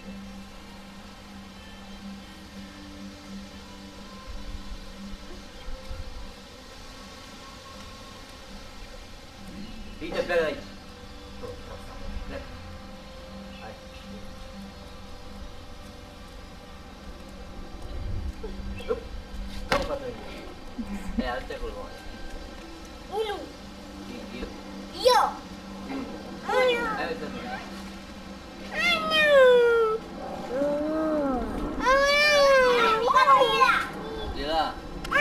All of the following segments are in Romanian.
Uite, pleacă de aici. Pleacă. Hai. Up. Cam o patru. E, alte acolo, mă. Unu. Eu. Eu. Unu. Hai, uite. Lila.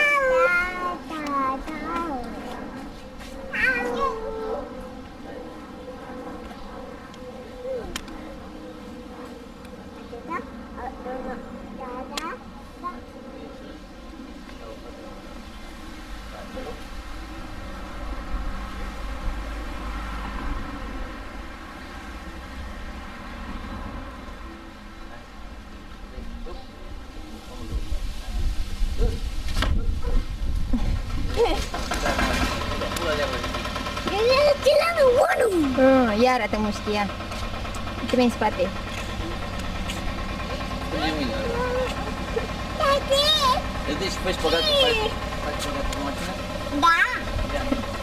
Ia arată mușchia. Trei în spate. Pune mâine. Deci faci păgatul, faci păgatul cu mașina? Da. Ia.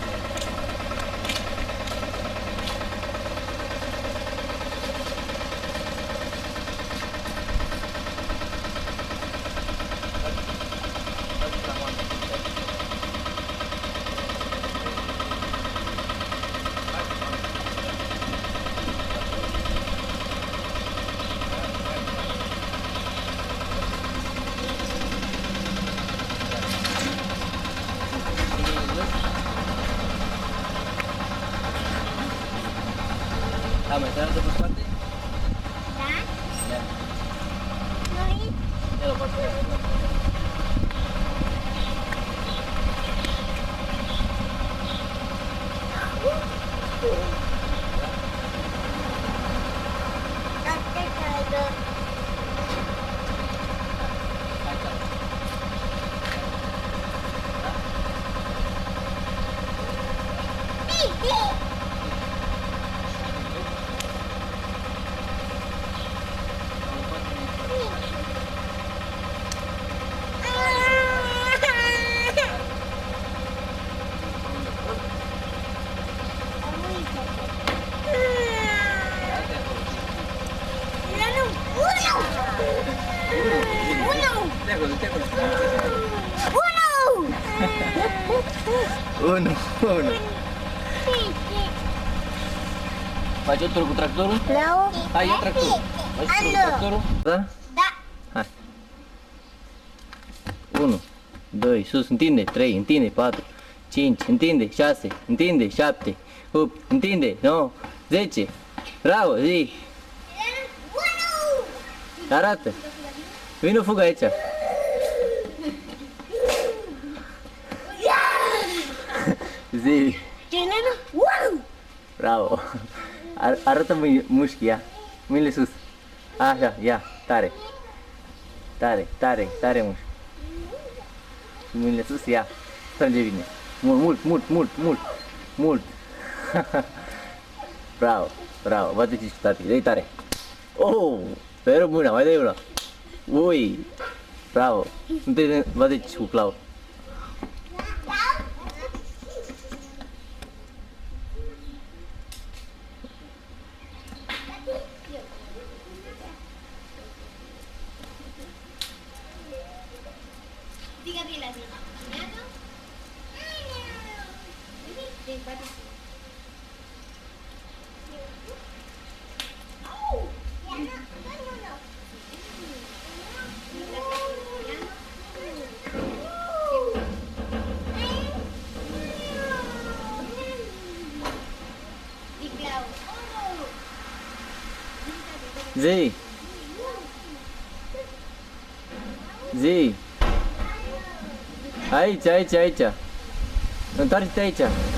Da, mai tare de pe spate? Da. Ia. Noi. Ia-l-o pe spate. Hai, țară. Unu. Faci o tur cu tractorul? Hai, ia tractorul. Faci o tur cu tractorul? Da? Da. Hai. 1, 2, sus, întinde, 3, întinde, 4, 5, întinde, 6, întinde, 7, 8, întinde, 9, 10. Bravo, zi! Arată! Vino, fugă aici! Zi! Bravo! Arată mușchii, ia! Mâinile sus! Așa, ia! Tare! Tare, tare, tare mușchi! Mâinile sus, ia! Strânge bine! Mult, mult, mult, mult! Mult! Bravo! Bravo! Bate-ți cu tati! Dă-i tare! Oh! Speră mâna, mai dai una! Ui! Bravo! Nu te bate-ți cu clau! Diga bien así. Giuliano. Zi! Zi! Aici, aici, aici! Întoarce-te aici!